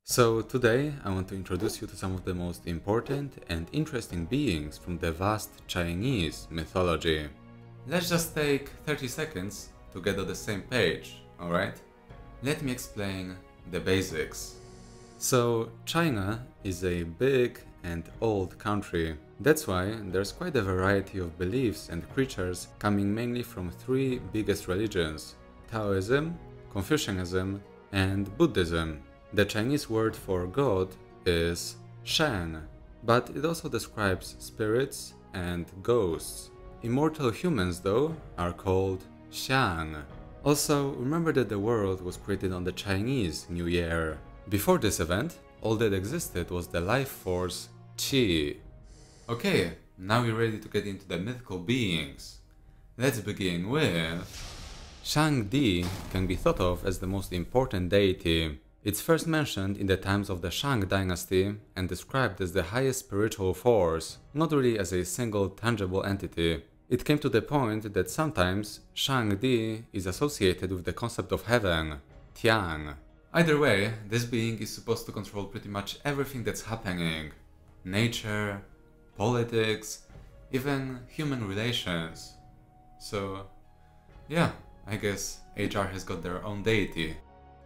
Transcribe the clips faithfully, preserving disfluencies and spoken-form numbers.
So today I want to introduce you to some of the most important and interesting beings from the vast Chinese mythology. Let's just take thirty seconds to get on the same page, alright? Let me explain the basics. So China is a big and old country. That's why there's quite a variety of beliefs and creatures coming mainly from three biggest religions: Taoism, Confucianism, and Buddhism. The Chinese word for God is Shen, but it also describes spirits and ghosts. Immortal humans, though, are called Xiang. Also, remember that the world was created on the Chinese New Year. Before this event, all that existed was the life force Qi. Okay, now we're ready to get into the mythical beings. Let's begin with... Shangdi can be thought of as the most important deity. It's first mentioned in the times of the Shang dynasty and described as the highest spiritual force, not really as a single tangible entity. It came to the point that sometimes Shangdi is associated with the concept of heaven, Tian. Either way, this being is supposed to control pretty much everything that's happening. Nature, politics, even human relations. So, yeah, I guess H R has got their own deity.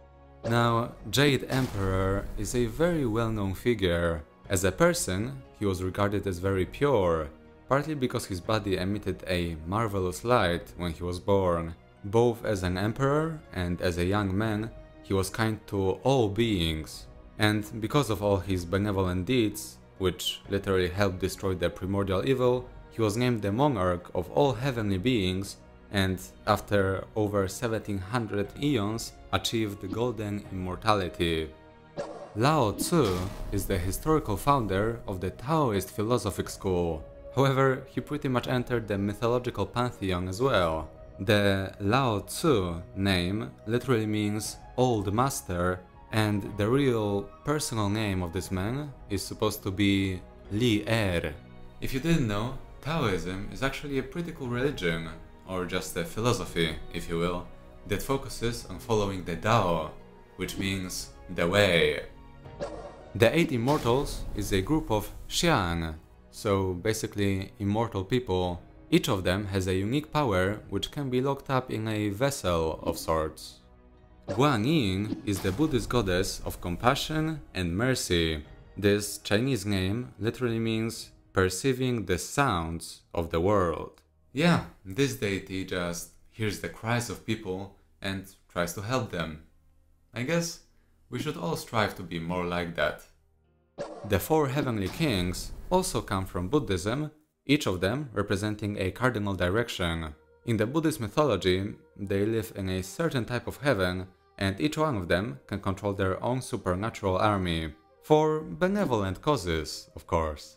Now, Jade Emperor is a very well-known figure. As a person, he was regarded as very pure, partly because his body emitted a marvelous light when he was born. Both as an emperor and as a young man, he was kind to all beings. And because of all his benevolent deeds, which literally helped destroy the primordial evil, he was named the monarch of all heavenly beings, and after over seventeen hundred eons, achieved golden immortality. Lao Tzu is the historical founder of the Taoist philosophic school. However, he pretty much entered the mythological pantheon as well. The Lao Tzu name literally means old master, and the real personal name of this man is supposed to be Li Er. If you didn't know, Taoism is actually a pretty cool religion, or just a philosophy, if you will, that focuses on following the Dao, which means the way. The Eight Immortals is a group of Xian, so basically immortal people. Each of them has a unique power which can be locked up in a vessel of sorts. Guanyin is the Buddhist goddess of compassion and mercy. This Chinese name literally means perceiving the sounds of the world. Yeah, this deity just hears the cries of people and tries to help them. I guess we should all strive to be more like that. The four heavenly kings also come from Buddhism, each of them representing a cardinal direction. In the Buddhist mythology, they live in a certain type of heaven, and each one of them can control their own supernatural army. For benevolent causes, of course.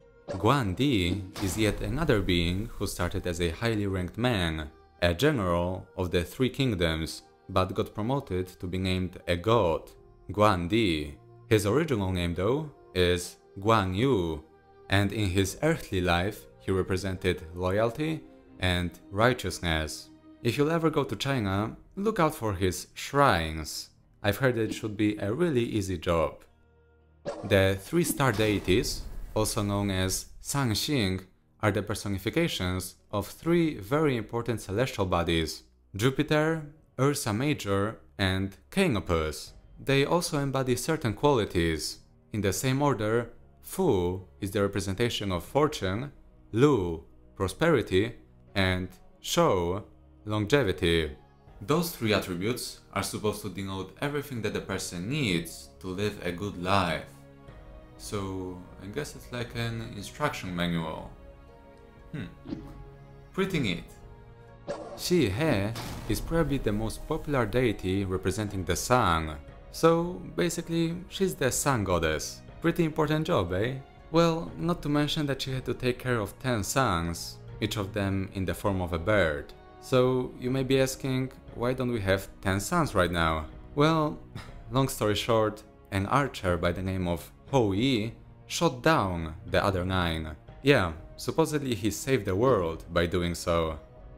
Guandi is yet another being who started as a highly ranked man, a general of the Three Kingdoms, but got promoted to be named a god, Guandi. His original name, though, is Guan Yu, and in his earthly life he represented loyalty and righteousness. If you'll ever go to China, look out for his shrines. I've heard it should be a really easy job. The three star deities, also known as Sanxing, are the personifications of three very important celestial bodies: Jupiter, Ursa Major, and Canopus. They also embody certain qualities. In the same order, Fu is the representation of fortune, Lu, prosperity, and Shou, longevity. Those three attributes are supposed to denote everything that a person needs to live a good life. So, I guess it's like an instruction manual. Hmm. Pretty neat. Xi He is probably the most popular deity representing the sun. So, basically, she's the sun goddess. Pretty important job, eh? Well, not to mention that she had to take care of ten sons, each of them in the form of a bird. So, you may be asking, why don't we have ten sons right now? Well, long story short, an archer by the name of Hou Yi shot down the other nine. Yeah, supposedly he saved the world by doing so.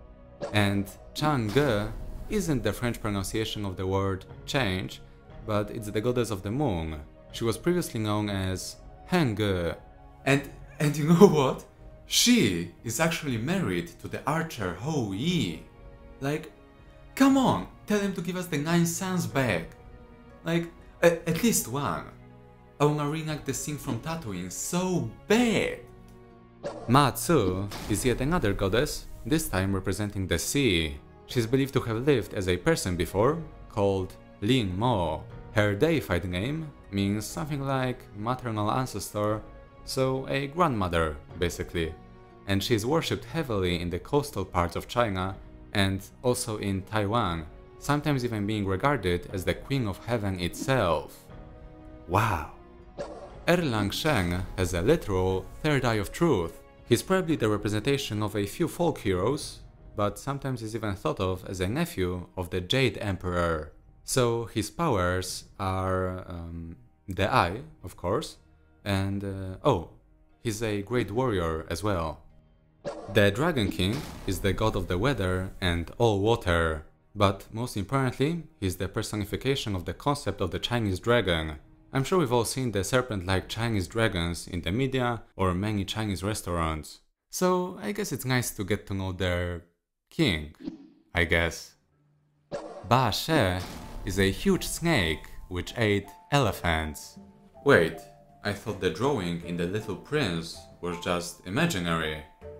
And Chang'e isn't the French pronunciation of the word change, but it's the goddess of the moon. she was previously known as Henge. And, and you know what? She is actually married to the archer Hou Yi. Like, come on, tell him to give us the nine sons back. Like, a at least one. I wanna reenact the scene from Tatooine so bad. Ma Tzu is yet another goddess, this time representing the sea. She's believed to have lived as a person before, called Ling Mo. Her deified name means something like maternal ancestor, so a grandmother, basically. And she's worshipped heavily in the coastal parts of China and also in Taiwan, sometimes even being regarded as the Queen of Heaven itself. Wow! Erlang Sheng has a literal third eye of truth. He's probably the representation of a few folk heroes, but sometimes is even thought of as a nephew of the Jade Emperor. So his powers are um, the eye, of course, and uh, oh, he's a great warrior as well. The Dragon King is the god of the weather and all water, but most importantly, he's the personification of the concept of the Chinese dragon. I'm sure we've all seen the serpent-like Chinese dragons in the media or many Chinese restaurants. So I guess it's nice to get to know their king, I guess. Ba She is a huge snake which ate elephants. Wait, I thought the drawing in The Little Prince was just imaginary.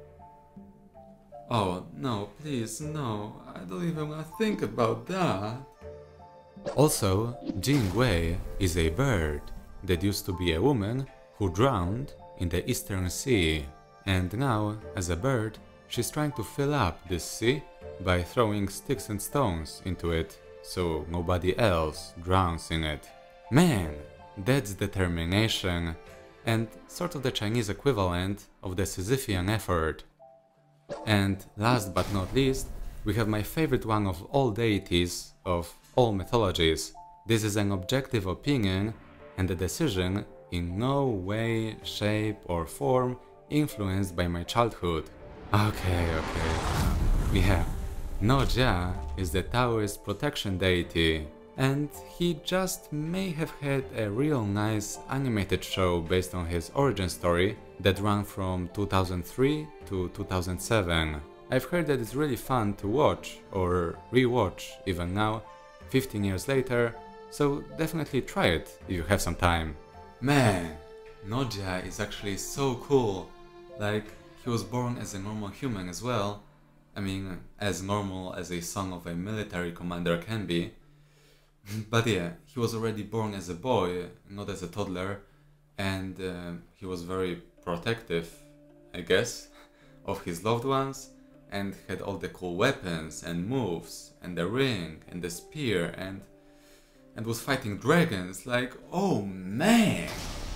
Oh no, please no, I don't even want to think about that. Also, Jing Wei is a bird that used to be a woman who drowned in the Eastern Sea, and now, as a bird, she's trying to fill up this sea by throwing sticks and stones into it, so nobody else drowns in it. Man, that's determination, and sort of the Chinese equivalent of the Sisyphean effort. And last but not least, we have my favorite one of all deities of all mythologies. This is an objective opinion and a decision in no way, shape or form influenced by my childhood. Okay, okay. Um, yeah. No Jia is the Taoist protection deity, and he just may have had a real nice animated show based on his origin story that ran from two thousand three to two thousand seven. I've heard that it's really fun to watch or re-watch even now, fifteen years later, so definitely try it if you have some time. Man, No Jia is actually so cool. Like, he was born as a normal human as well. I mean, as normal as a son of a military commander can be. But yeah, he was already born as a boy, not as a toddler, and uh, he was very protective, I guess, of his loved ones, and had all the cool weapons and moves, and the ring, and the spear, and and was fighting dragons, like, oh man!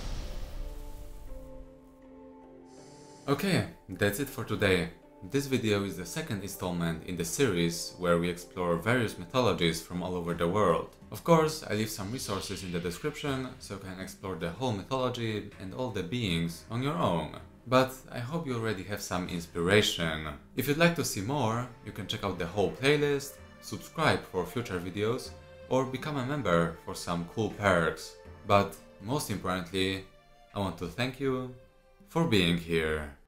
Okay, that's it for today. This video is the second installment in the series where we explore various mythologies from all over the world. Of course, I leave some resources in the description so you can explore the whole mythology and all the beings on your own. But I hope you already have some inspiration. If you'd like to see more, you can check out the whole playlist, subscribe for future videos, or become a member for some cool perks. But most importantly, I want to thank you for being here.